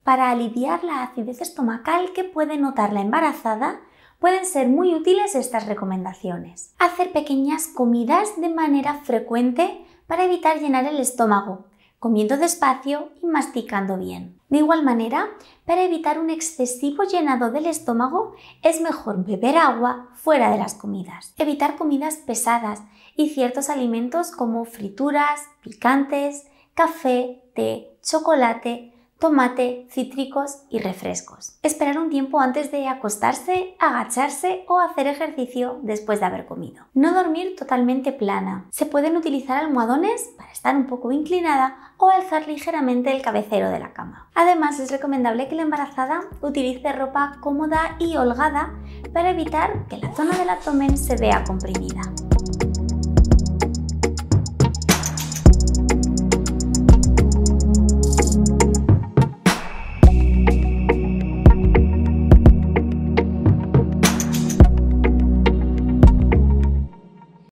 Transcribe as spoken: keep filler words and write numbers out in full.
Para aliviar la acidez estomacal que puede notar la embarazada, pueden ser muy útiles estas recomendaciones. Hacer pequeñas comidas de manera frecuente para evitar llenar el estómago, comiendo despacio y masticando bien. De igual manera, para evitar un excesivo llenado del estómago, es mejor beber agua fuera de las comidas. Evitar comidas pesadas y ciertos alimentos como frituras, picantes, café, té, chocolate, tomate, cítricos y refrescos. Esperar un tiempo antes de acostarse, agacharse o hacer ejercicio después de haber comido. No dormir totalmente plana. Se pueden utilizar almohadones para estar un poco inclinada o alzar ligeramente el cabecero de la cama. Además, es recomendable que la embarazada utilice ropa cómoda y holgada para evitar que la zona del abdomen se vea comprimida.